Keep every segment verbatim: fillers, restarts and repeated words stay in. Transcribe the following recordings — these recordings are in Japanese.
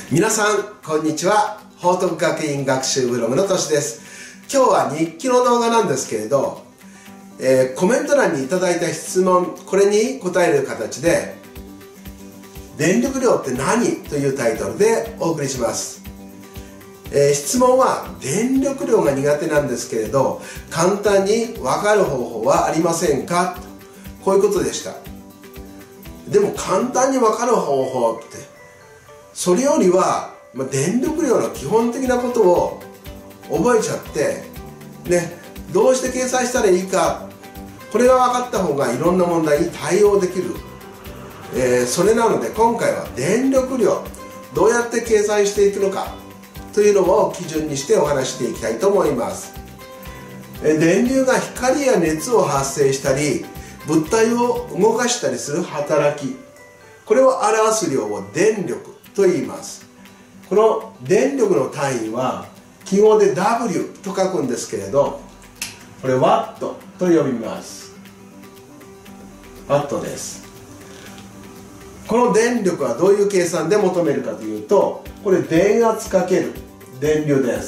皆さんこんにちは。報徳学院学習ブログのとしです。今日は日記の動画なんですけれど、えー、コメント欄にいただいた質問、これに答える形で電力量って何というタイトルでお送りします。えー、質問は電力量が苦手なんですけれど簡単に分かる方法はありませんかと、こういうことでした。でも簡単に分かる方法って、それよりは、まあ、電力量の基本的なことを覚えちゃってね、どうして計算したらいいか、これが分かった方がいろんな問題に対応できる、えー、それなので今回は電力量どうやって計算していくのかというのを基準にしてお話していきたいと思います。えー、電流が光や熱を発生したり物体を動かしたりする働き、これを表す量を電力と言います。この電力の単位は記号で ダブリュー と書くんですけれど、これワットと呼びます。ワットです。この電力はどういう計算で求めるかというと、これ電圧かける電流です。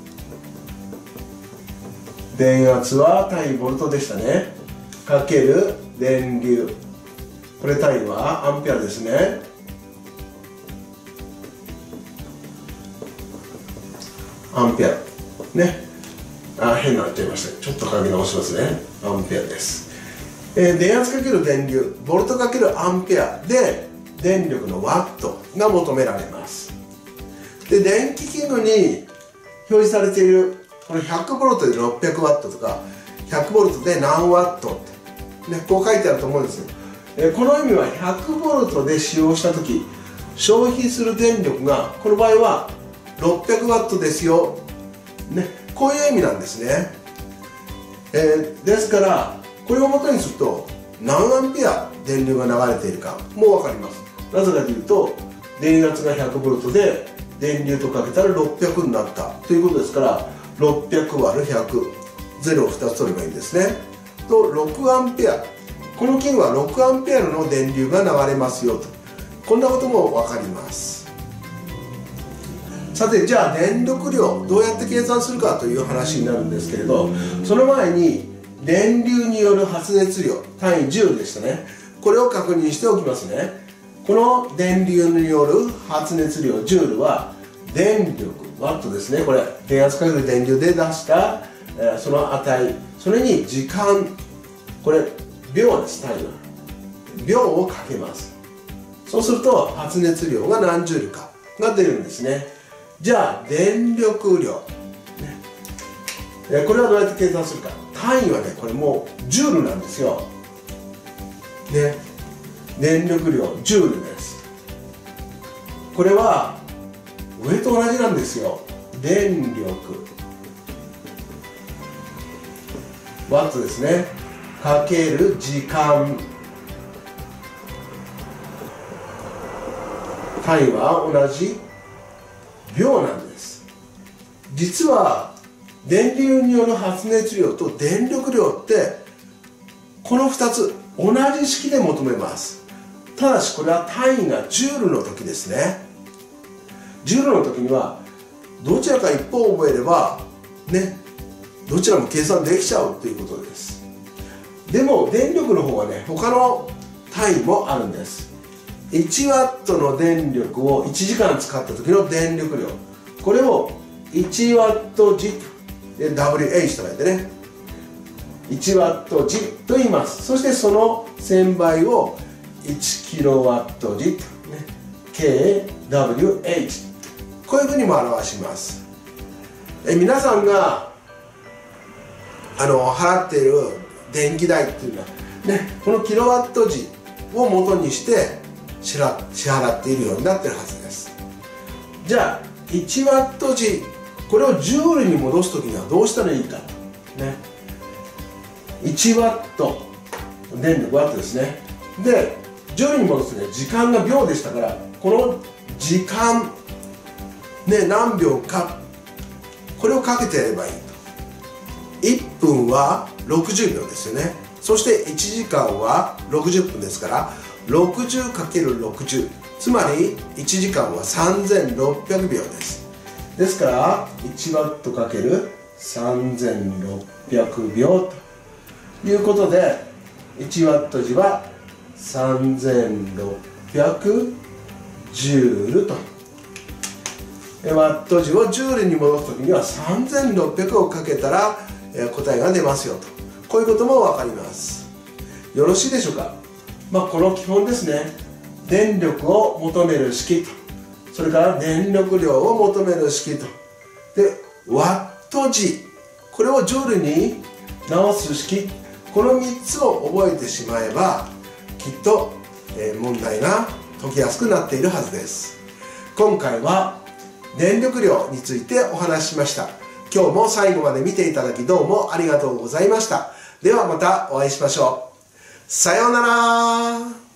電圧は単位ボルトでしたね。かける電流、これ単位はアンペアですね。アンペアね、あ、変なの言っちゃいました。ちょっと書き直しますね。アンペアです。えー、電圧かける電流、ボルトかけるアンペアで電力のワットが求められます。で、電気器具に表示されているこのひゃくボルトでろっぴゃくワットとかひゃくボルトで何ワットって、ね、こう書いてあると思うんですよ。えー、この意味はひゃくボルトで使用した時消費する電力がこの場合はろっぴゃくワットですよ、ね、こういう意味なんですね。えー、ですからこれを元にすると何アンペア電流が流れているかもう分かります。なぜかというと電圧がひゃくボルトで電流とかけたらろっぴゃくになったということですから、ろっぴゃくわるひゃく、ゼロをふたつ取ればいいんですね。とろくアンペア、この器具はろくアンペアの電流が流れますよと、こんなことも分かります。さて、じゃあ電力量どうやって計算するかという話になるんですけれど、その前に電流による発熱量、単位ジュールでしたね。これを確認しておきますね。この電流による発熱量ジュールは電力ワットですね。これ電圧かける電流で出した、えー、その値、それに時間、これ秒です。単位は秒をかけます。そうすると発熱量が何ジュールかが出るんですね。じゃあ電力量、ね、えこれはどうやって計算するか。単位はね、これもうジュールなんですよ、ね、電力量ジュールです。これは上と同じなんですよ。電力ワットですね、かける時間、単位は同じ秒なんです。実は電流による発熱量と電力量ってこのふたつ同じ式で求めます。ただしこれは単位がジュールの時ですね。ジュールの時にはどちらか一方を覚えればね、どちらも計算できちゃうということです。でも電力の方はね、他の単位もあるんです。いちワットの電力をいちじかん使った時の電力量、これをいちワット時 ダブリューエイチ と書いてね、いちワット時と言います。そしてそのせんばいをいちキロワット時、ね、ケーダブリューエイチ、 こういうふうにも表します。え皆さんがあの払っている電気代っていうのは、ね、このキロワット時を元にして支払っているようになっているはずです。じゃあいちワット時、これをジュールに戻すときにはどうしたらいいか、ね、いちワット電力ワットですね。でジュールに戻すとね、時間が秒でしたから、この時間ね、何秒か、これをかけてやればいいと。いっぷんはろくじゅうびょうですよね。そしていちじかんはろくじゅっぷんですから ろくじゅうかけるろくじゅうつまりいちじかんはさんぜんろっぴゃくびょうです。ですからいちワットかけるさんぜんろっぴゃくびょうということで、いちワット時はさんぜんろっぴゃくジュールと、ワット時をジュールに戻すときにはさんぜんろっぴゃくをかけたら答えが出ますよと、こういうことも分かります。よろしいでしょうか。まあ、この基本ですね。電力を求める式と、それから電力量を求める式と、でワット時、これをジュールに直す式、このみっつを覚えてしまえばきっと問題が解きやすくなっているはずです。今回は電力量についてお話ししました。今日も最後まで見ていただきどうもありがとうございました。ではまたお会いしましょう。さようなら。